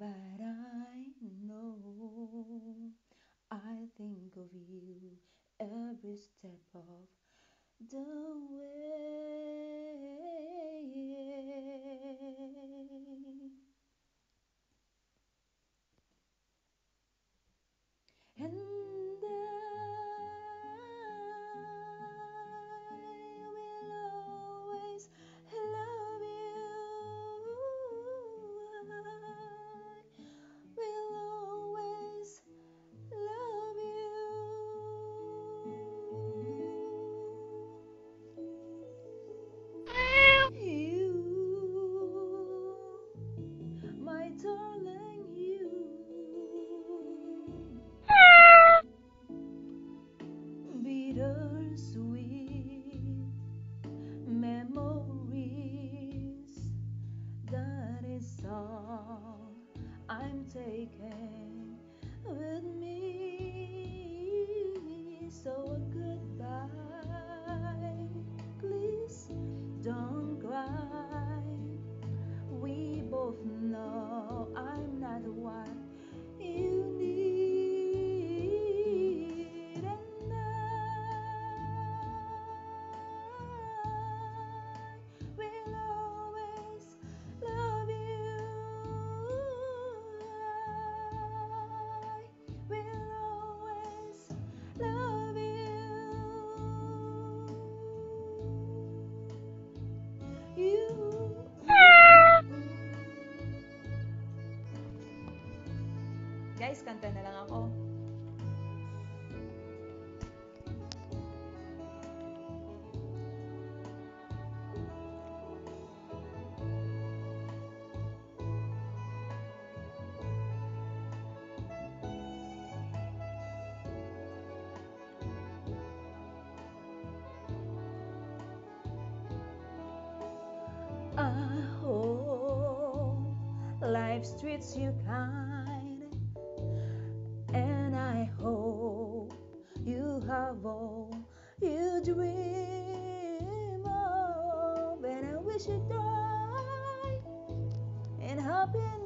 but I know I think of you every step of the way. And I will always love you. I will always love you. You, my darling, you. Bittersweet memories, that is all I'm taking with me. So goodbye, please don't cry. We both know I'm not what you need, and I will always love you. I will always love you. Guys, kanta na lang ako. I hope life treats you kind, and I hope you have all you dream of, and I wish you joy and happiness.